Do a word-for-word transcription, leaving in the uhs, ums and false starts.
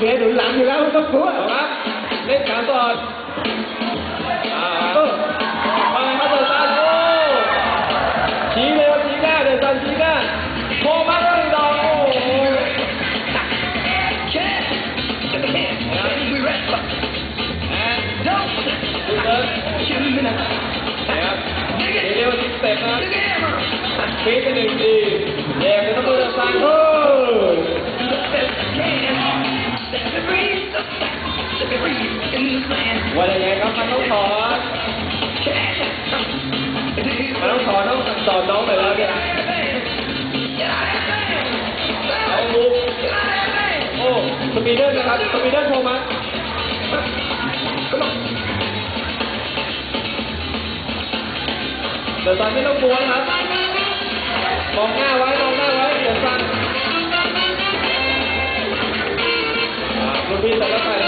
หนุนหลังอยู่แล้วต้องกลัวครับเล่นขาสอดมาไงครับเดินซันโอ้ชี้เร็วชี้หน้าเดินซันชี้หน้าโคมาเรื่องดองโอ้เร็วสิบเต็ปนะปีกันหนึ่งทีแยกกันต้องเดินซันโอ้ว่าอย่างไรครับมันต้องถอนมันต้องถอนต้องสอนน้องไปแล้วเนี่ยเอาลูกโอ้สปีดเดอร์นะครับสปีดเดอร์โทรมาเดี๋ยวตอนไม่ต้องกลัวนะครับมองหน้าไว้มองหน้าไว้เดี๋ยวสั่นคุณพี่แต่ละไป